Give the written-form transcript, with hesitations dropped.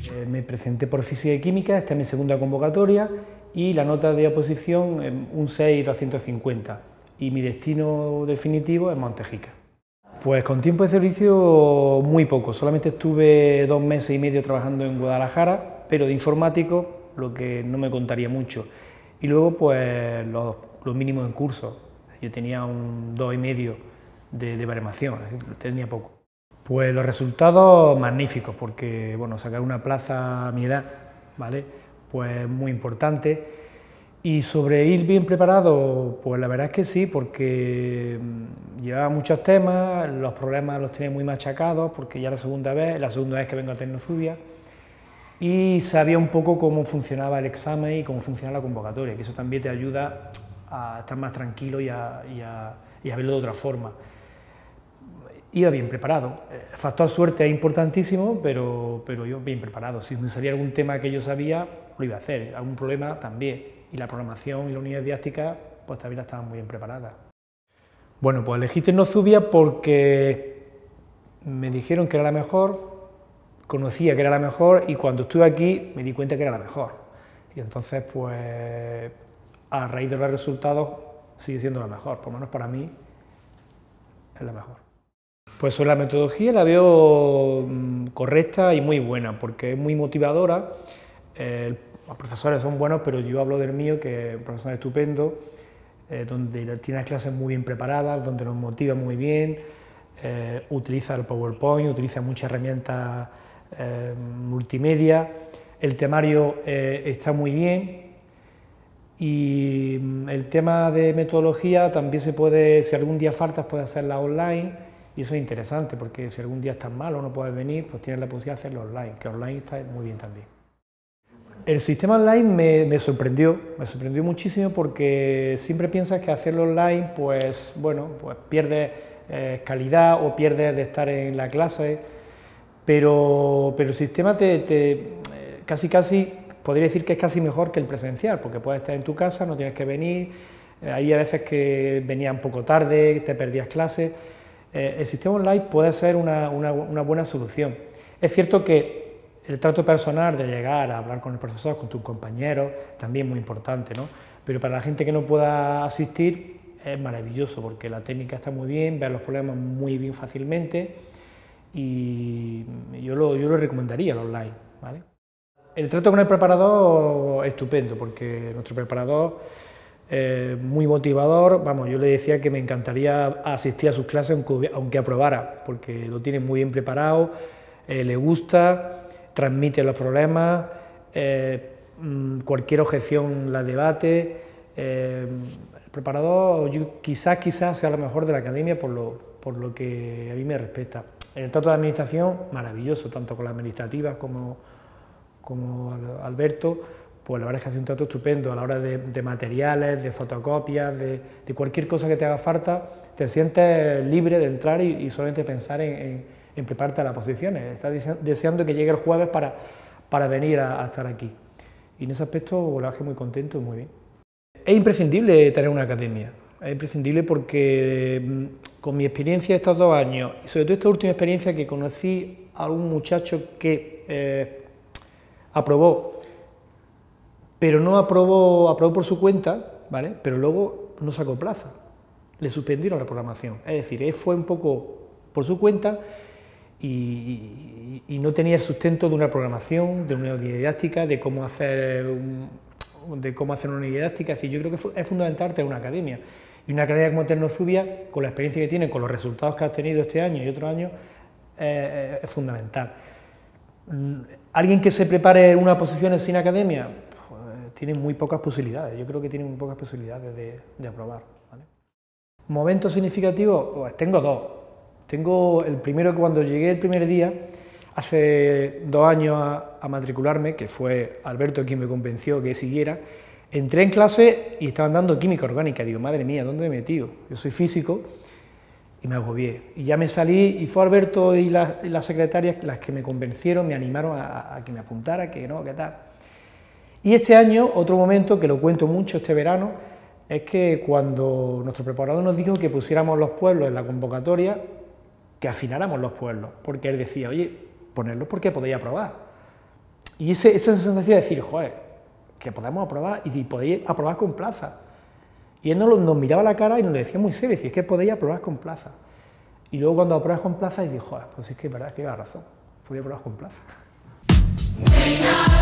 Me presenté por Física y Química, esta es mi segunda convocatoria, y la nota de oposición un 6,250, y mi destino definitivo es Montejica. Pues con tiempo de servicio muy poco, solamente estuve 2 meses y medio trabajando en Guadalajara, pero de informático, lo que no me contaría mucho. Y luego pues los mínimos en cursos, yo tenía un 2,5 de baremación, tenía poco. Pues los resultados magníficos, porque bueno, sacar una plaza a mi edad, ¿vale? Pues muy importante. Y sobre ir bien preparado, pues la verdad es que sí, porque llevaba muchos temas, los problemas los tenía muy machacados, porque ya la segunda vez que vengo a Tecnozubia, y sabía un poco cómo funcionaba el examen y cómo funcionaba la convocatoria, que eso también te ayuda a estar más tranquilo y a verlo de otra forma. Iba bien preparado. El factor suerte es importantísimo, pero yo bien preparado. Si me salía algún tema que yo sabía, lo iba a hacer. Algún problema también. Y la programación y la unidad didáctica, pues también estaban muy bien preparadas. Bueno, pues elegí Tecnozubia porque me dijeron que era la mejor, conocía que era la mejor, y cuando estuve aquí me di cuenta que era la mejor. Y entonces, pues, a raíz de los resultados, sigue siendo la mejor. Por lo menos para mí, es la mejor. Pues sobre la metodología la veo correcta y muy buena, porque es muy motivadora. Los profesores son buenos, pero yo hablo del mío, que es un profesor estupendo, donde tiene las clases muy bien preparadas, donde nos motiva muy bien, utiliza el PowerPoint, utiliza muchas herramientas multimedia, el temario está muy bien, y el tema de metodología también se puede, si algún día faltas, puedes hacerla online. Y eso es interesante, porque si algún día estás mal o no puedes venir, pues tienes la posibilidad de hacerlo online, que online está muy bien también. El sistema online me sorprendió muchísimo, porque siempre piensas que hacerlo online, pues bueno, pues pierdes calidad o pierdes de estar en la clase, pero el sistema casi podría decir que es casi mejor que el presencial, porque puedes estar en tu casa, no tienes que venir, hay a veces que venías un poco tarde, te perdías clases. El sistema online puede ser una buena solución. Es cierto que el trato personal de llegar a hablar con el profesor, con tus compañeros, también es muy importante, ¿no? Pero para la gente que no pueda asistir es maravilloso, porque la técnica está muy bien, ver los problemas muy bien fácilmente, y yo lo recomendaría el online, ¿vale? El trato con el preparador es estupendo, porque nuestro preparador muy motivador, vamos, yo le decía que me encantaría asistir a sus clases aunque aprobara, porque lo tiene muy bien preparado, le gusta, transmite los problemas, cualquier objeción la debate. El preparador quizás sea lo mejor de la academia por lo que a mí me respecta. El trato de administración, maravilloso, tanto con las administrativas como Alberto. Pues la verdad es que hace un trato estupendo a la hora de materiales, de fotocopias, de cualquier cosa que te haga falta, te sientes libre de entrar y solamente pensar en prepararte a las posiciones. Estás deseando que llegue el jueves para venir a estar aquí. Y en ese aspecto la verdad es que muy contento y muy bien. Es imprescindible tener una academia, es imprescindible, porque con mi experiencia de estos 2 años, y sobre todo esta última experiencia, que conocí a un muchacho que aprobó, pero no aprobó por su cuenta, ¿vale? Pero luego no sacó plaza, le suspendieron la programación. Es decir, él fue un poco por su cuenta y no tenía el sustento de una programación, de una unidad didáctica, de cómo hacer una unidad didáctica. Así, yo creo que es fundamental tener una academia. Y una academia como Tecnozubia, con la experiencia que tiene, con los resultados que has tenido este año y otros años, es fundamental. Alguien que se prepare una posición sin academia, tiene muy pocas posibilidades. Yo creo que tiene muy pocas posibilidades de aprobar, ¿vale? Momentos significativos, pues tengo 2. Tengo el primero, que cuando llegué el primer día, hace 2 años a matricularme, que fue Alberto quien me convenció que siguiera, entré en clase y estaban dando química orgánica. Digo, madre mía, ¿dónde me he metido? Yo soy físico, y me agobié. Y ya me salí, y fue Alberto y las secretarias las que me convencieron, me animaron a que me apuntara, que no, que tal. Y este año, otro momento que lo cuento mucho este verano, es que cuando nuestro preparador nos dijo que pusiéramos los pueblos en la convocatoria, que afináramos los pueblos, porque él decía, oye, ponerlos porque podéis aprobar. Y esa sensación de decir, joder, que podemos aprobar y podéis aprobar con plaza. Y él nos miraba la cara y nos decía muy serio, si es que podéis aprobar con plaza. Y luego cuando apruebas con plaza, y dices, joder, pues es que es verdad que lleva razón, podéis aprobar con plaza.